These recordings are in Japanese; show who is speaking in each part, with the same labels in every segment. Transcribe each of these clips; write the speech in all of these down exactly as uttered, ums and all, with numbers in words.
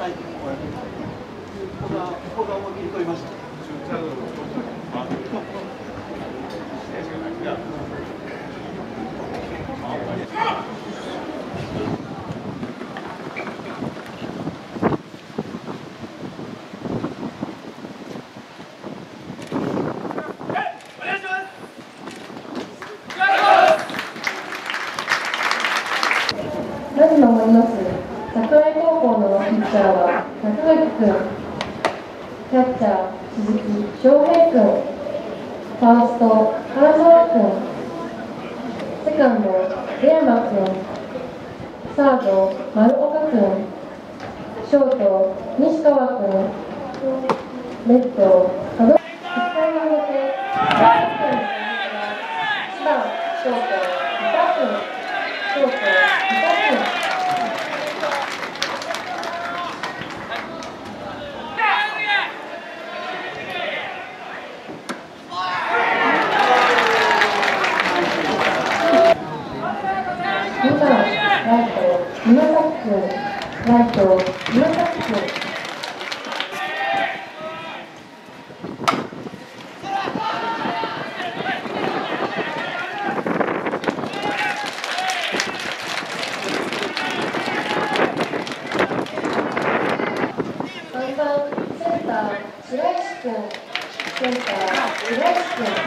Speaker 1: 体的にこうやってここがここが思いっきり取りました。
Speaker 2: まず守ります桜井高校のピッチャーは中垣君、キャッチャー鈴木翔平君、ファースト原沢君、セカンド出山君、サード丸岡君、ショート西川君、レフト門いっかいの表大学君のいちばんショート三田君、ショート三田君。にばんライト今崎君、ライト今崎君。さんばんセンター白石君、センター白石君。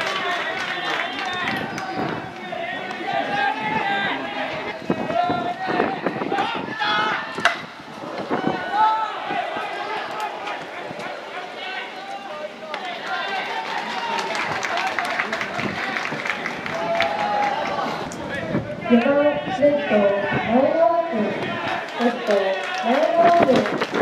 Speaker 2: よばんレフト前川君、レフト前川君。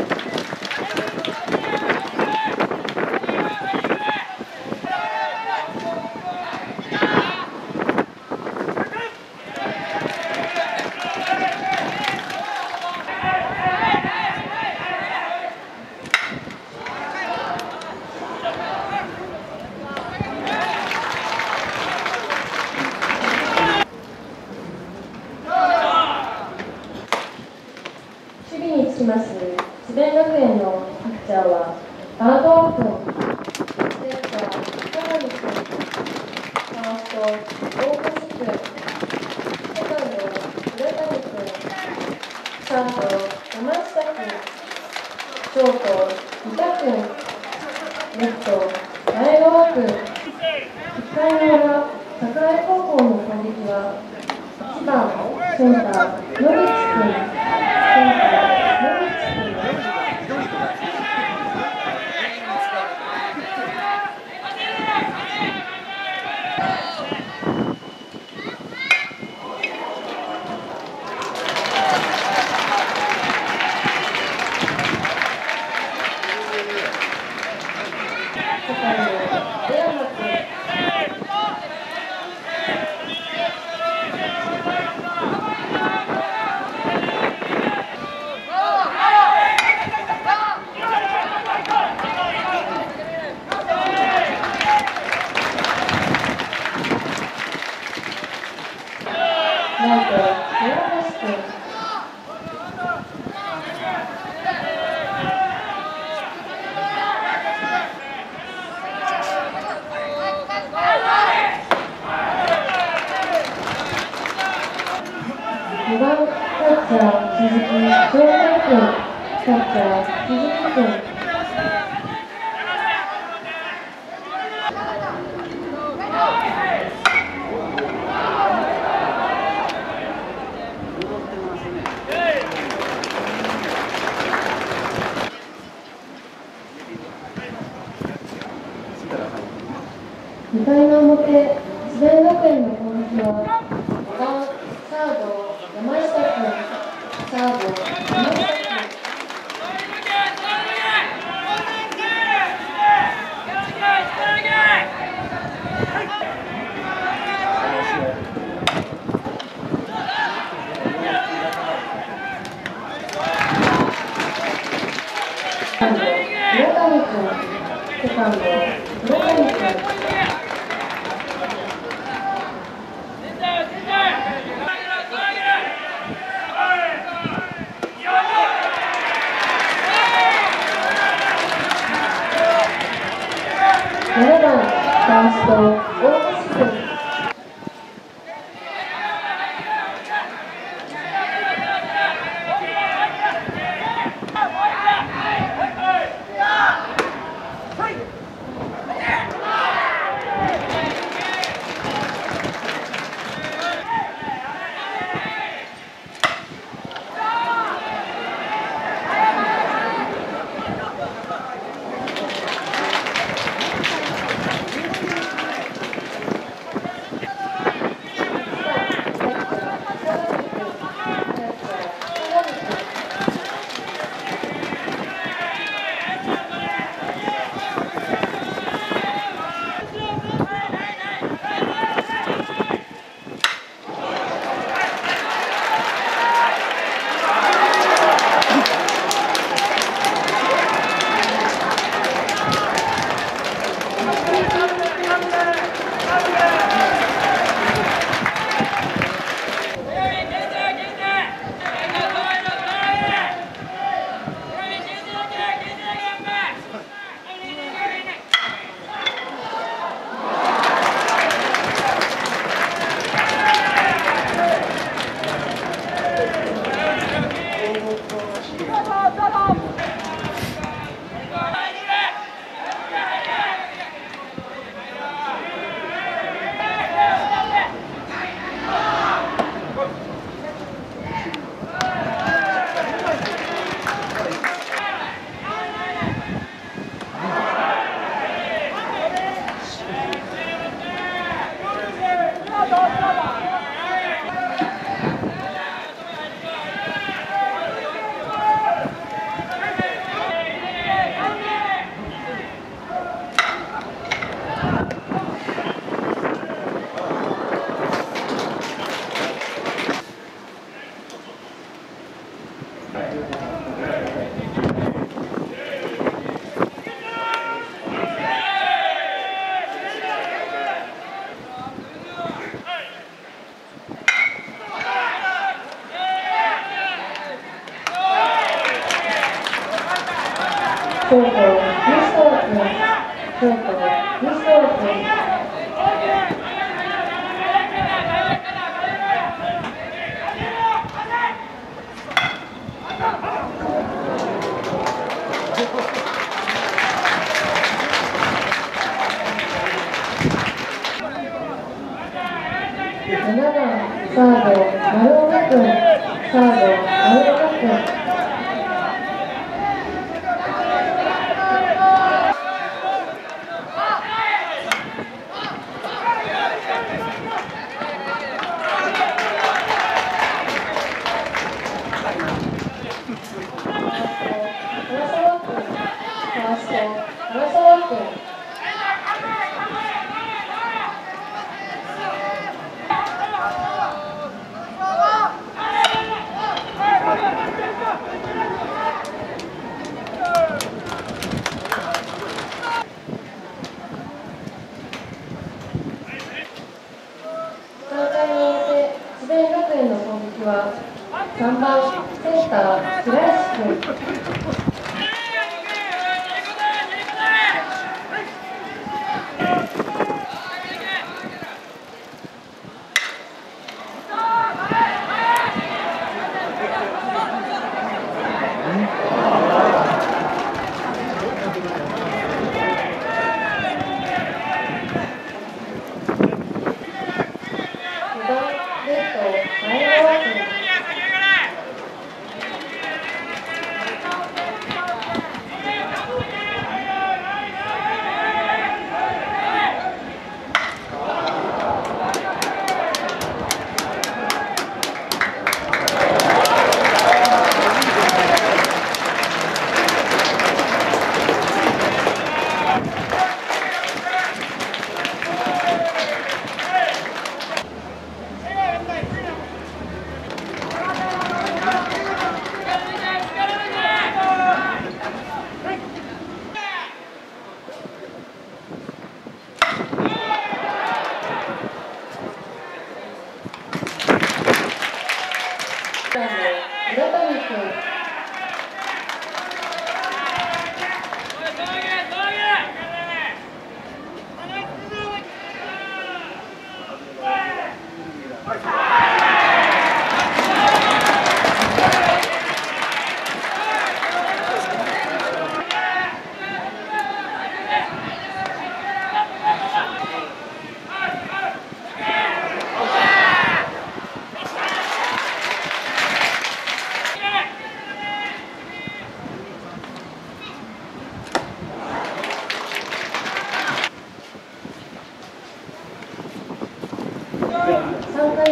Speaker 2: 守備につきます智弁学園のピッチャーはバードワー君、センター高木君、ファースト大越君、セカンド浦谷君、サード山下君、ショート三田君、レフト前川君。いっかいの裏桜井高校の攻撃はいちばんセンター野口君、センター野口君。セカンド出山君。ライト村橋君。にばんキャッチャー鈴木翔平君、キャッチャー鈴木君。にかいの表智弁学園の攻撃はごばんサード山下君、サード山下君。セカンド村上君、セカンド村上君。
Speaker 3: よ
Speaker 2: ななばんファースト大橋君。ショート、ミストワーク、ショート、ミストワーク。ななばんサード、丸岡君、サード、丸岡君。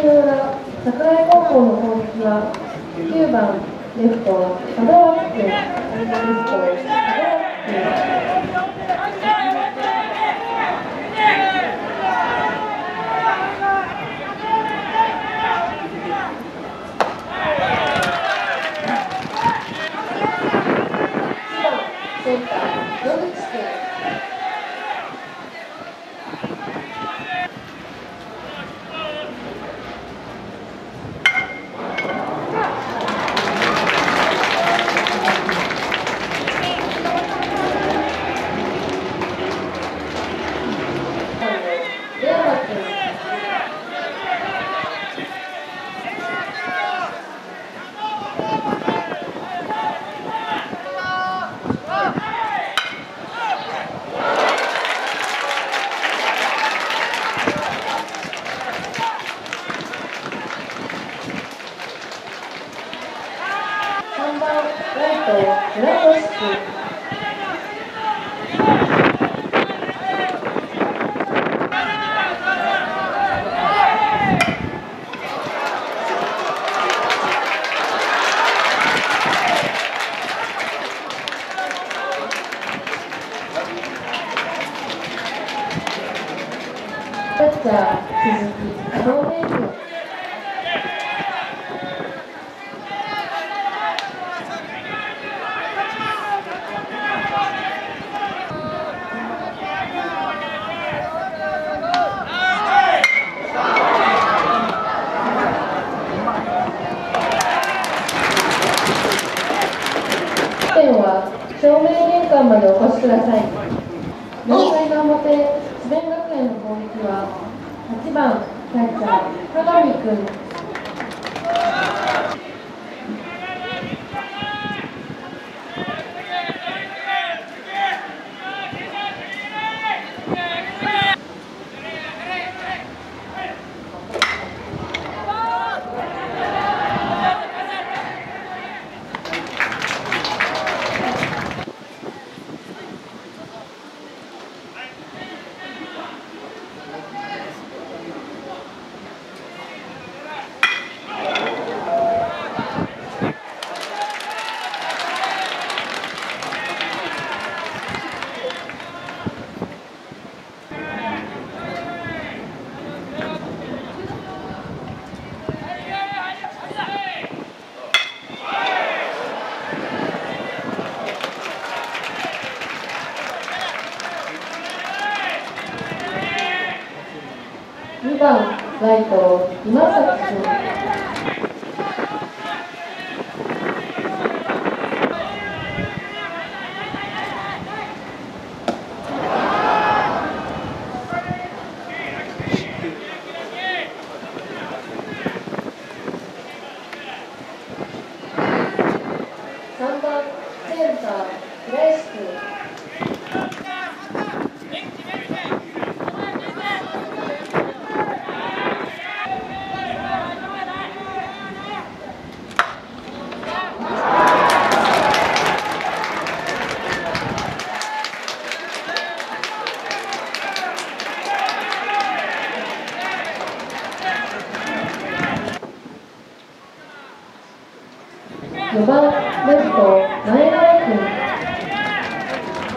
Speaker 2: の裏、桜井高校の攻撃はきゅうばんレフト、門脇君、レフト、門脇君。センター、野口君。レアマ君。さんばんライト、村越君。キャッチャー、鈴木、正面君。点は正面玄関までお越しください。よんかいの表、智弁学園の攻撃ははちばんキャッチャー、鏡君。にばんライト、今崎君。さんばんセンター、平石君。よんばんレフト、前川君。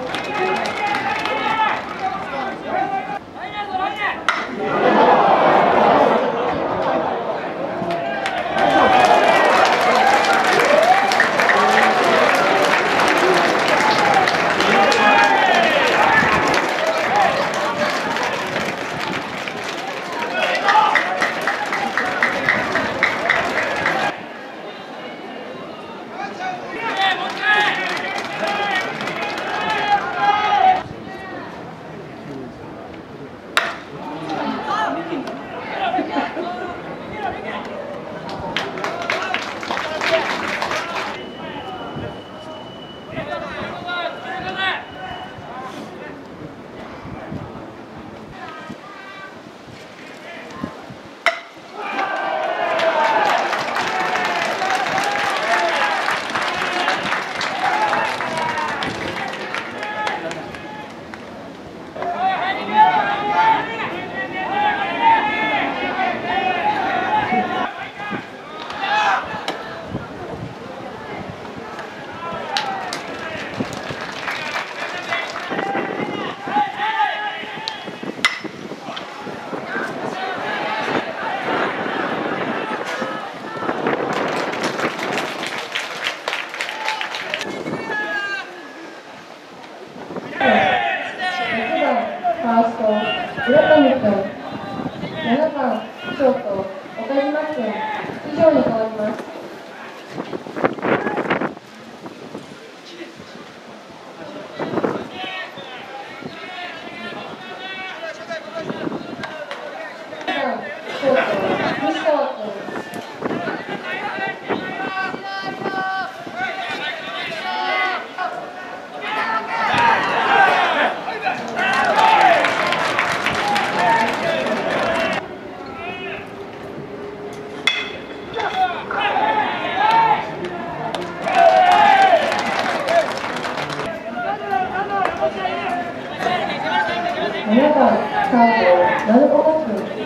Speaker 2: ななばんスタート、鳴子学園。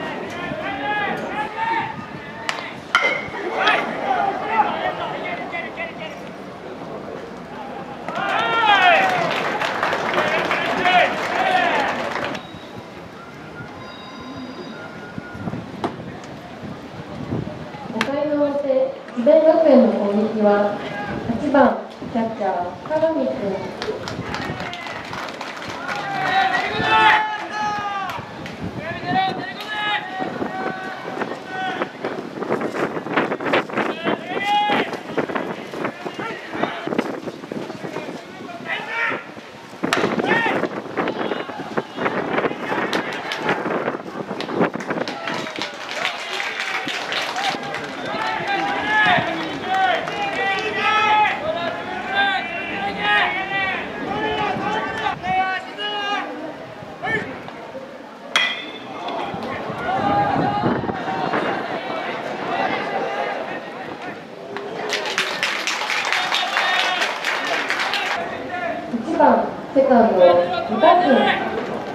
Speaker 2: ごかいの表、智弁学園の攻撃ははちばんキャッチャー、鏡君。いちばんセカンド、宇田君。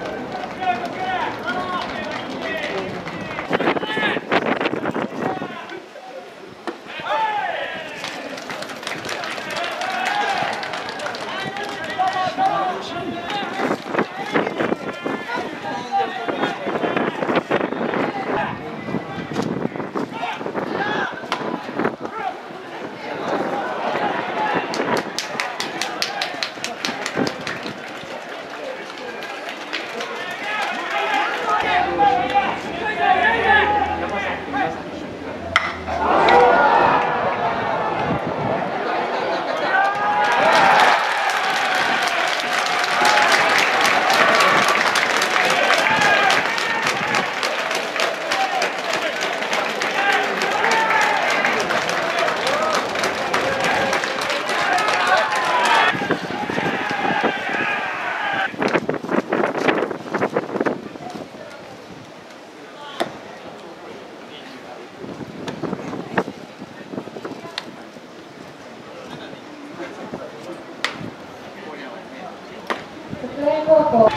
Speaker 2: 国連高校。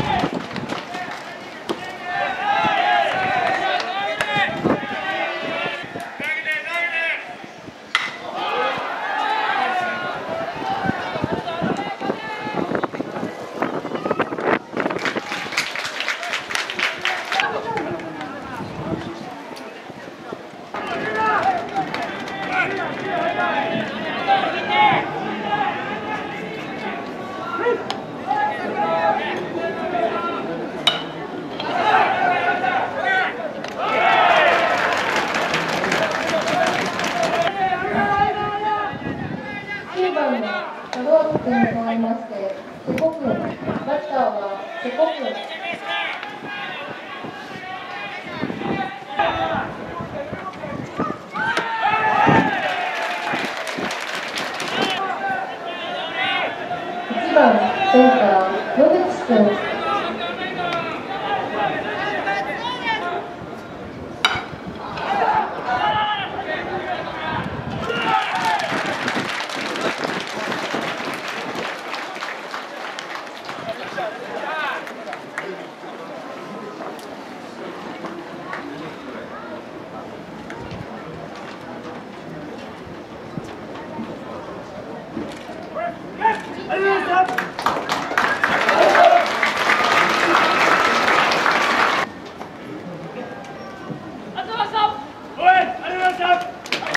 Speaker 2: きゅうばんの門脇君に代わりまして、瀬古君。バッターは瀬古君。いちばんセンター、野口君。
Speaker 1: ありがとうございました。